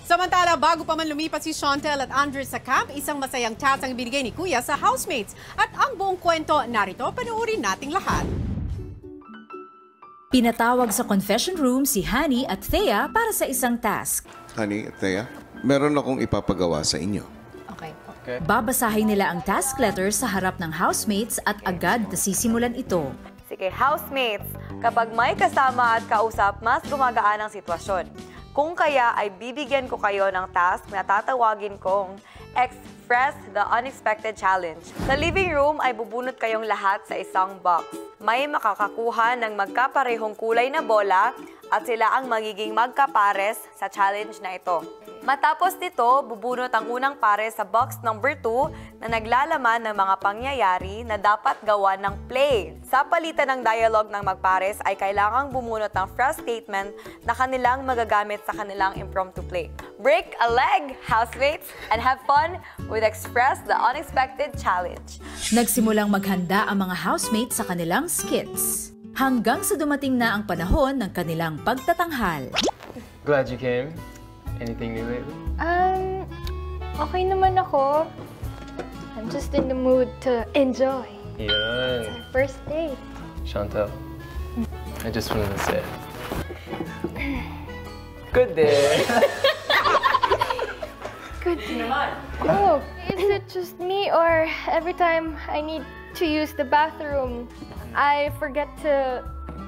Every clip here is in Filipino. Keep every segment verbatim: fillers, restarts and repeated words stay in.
Samantala, bago pa man lumipat si Chantel at Andres sa camp, isang masayang task ang binigay ni Kuya sa housemates. At ang buong kwento narito, panoorin nating lahat. Pinatawag sa confession room si Honey at Thea para sa isang task. Honey at Thea, meron akong ipapagawa sa inyo. Okay. Okay. Babasahin nila ang task letter sa harap ng housemates at agad na sisimulan ito. Sige, housemates, kapag may kasama at kausap, mas gumagaan ang sitwasyon. Kung kaya ay bibigyan ko kayo ng task na tatawagin kong Express the Unexpected Challenge. Sa living room ay bubunot kayong lahat sa isang box. May makakakuha ng magkaparehong kulay na bola at sila ang magiging magkapares sa challenge na ito. Matapos nito, bubunot ang unang pares sa box number two na naglalaman ng mga pangyayari na dapat gawa ng play. Sa palitan ng dialogue ng magpares ay kailangang bumunot ng fresh statement na kanilang magagamit sa kanilang impromptu play. Break a leg, housemates, and have fun with Express the Unexpected Challenge. Nagsimulang maghanda ang mga housemates sa kanilang skits. Hanggang sa dumating na ang panahon ng kanilang pagtatanghal. Glad you came. Anything new lately? Um, okay naman ako. I'm just in the mood to enjoy. Yeah. It's our first date. Chantel, I just wanted to say, good day. Good day. Oh, is it just me or every time I need to use the bathroom, I forget to...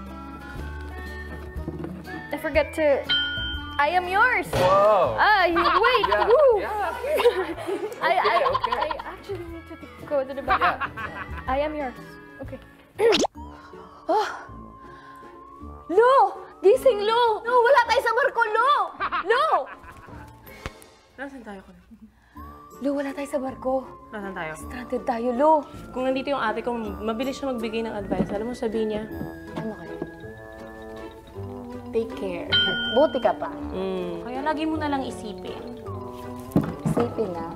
I forget to... I am yours. Whoa. Ah, you, wait. Yeah, Woo. yeah. I, I, okay. I actually need to go to the bathroom. I am yours. Okay. Oh. Lo! Gising, Lo! No, wala tayo sa barko, Lo! Lo! Nasaan tayo ko? Lo, wala tayo sa barko. Nasaan tayo? Stranded tayo, Lo. Kung nandito yung ate ko, mabilis siya magbigay ng advice. Alam mo, sabihin niya, Ano kayo? take care. Buti ka pa. Mm. Kaya lagi mo na lang isipin. Isipin na.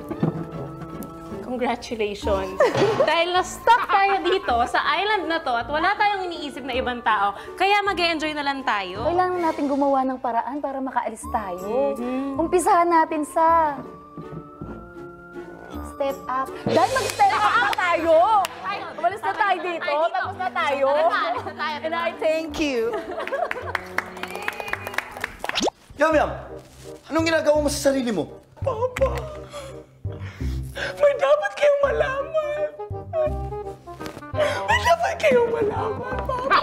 Congratulations! Dahil na-stuck tayo dito sa island na to at wala tayong iniisip na ibang tao, kaya mag-e-enjoy na lang tayo. Kailangan natin gumawa ng paraan para makaalis tayo. Mm-hmm. Umpisahan natin sa... Step up. Dahil mag-step up na tayo! Umalis na tayo dito. Tapos na tayo. And I thank you. Yam Yam! Anong ginagawa mo sa sarili mo? Papa, may dapat kayong malaman. May dapat kayong malaman, Papa.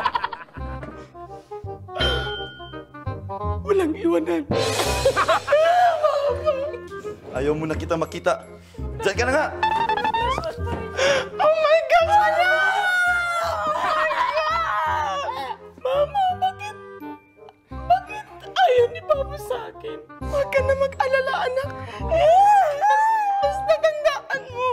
Walang iwanan. Ayaw mo na kita makita. Diyan ka na nga! Oh my God! Wala! Oh my God! Mama, bakit? Bakit ayaw ni Papa sa akin? Huwag ka na mag-alala, anak. Mas, mas natandaan mo.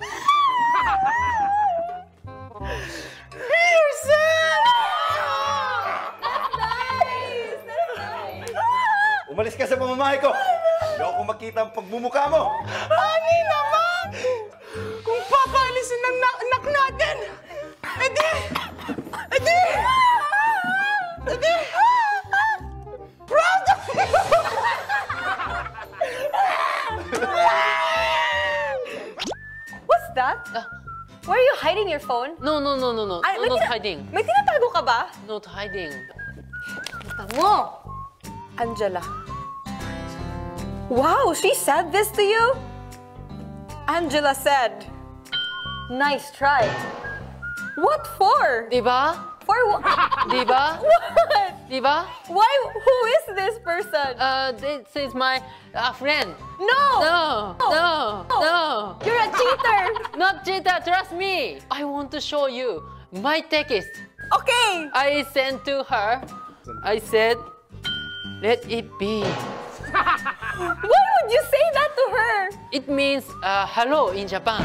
Be yourself! That's nice! That's nice! Umalis ka sa pamamahay ko! Ayoko makita ang pagmumukha mo! Honey naman! Kung papaalisin ng anak natin, edi, edi, edi, proud of you! What's that? Why are you hiding your phone? No, no, no, no, no. Ay, may not tina- hiding. May tinatago ka ba? Not hiding. Mo! Angela. Wow, she said this to you? Angela said, nice try. What for? Diba? For what? Diba? What? Diba? Why? Who is this person? Uh, this is my uh, friend. No! No, no, no. You're a cheater! Not cheater, trust me. I want to show you my text. Okay! I sent to her. I said, let it be. Why would you say that to her? It means uh, hello in Japan.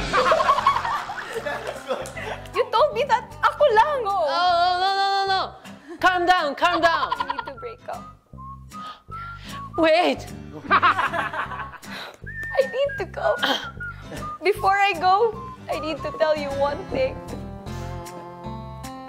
You told me that ako lang. Oh, no, no, no, no. Calm down, calm down. We need to break up. Wait. I need to go. Before I go, I need to tell you one thing.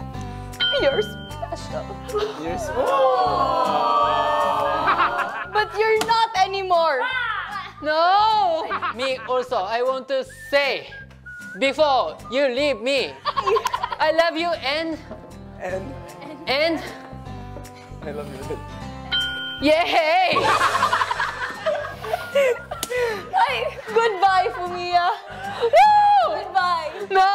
You're special. You're small. But But you're not anymore. No! Me also, I want to say, before you leave me, I love you and... And? And... I love you. Yay! Ay, goodbye, Fumiya. Woo! Goodbye. No!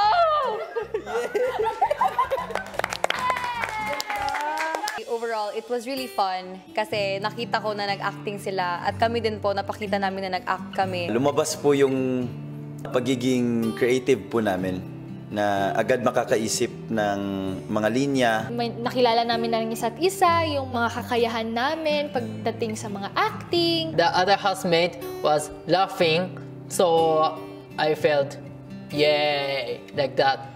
Overall, it was really fun kasi nakita ko na nag-acting sila at kami din po, napakita namin na nag-act kami. Lumabas po yung pagiging creative po namin na agad makakaisip ng mga linya. May nakilala namin ng isa't isa, yung mga kakayahan namin pagdating sa mga acting. The other housemate was laughing, so I felt, yay, like that.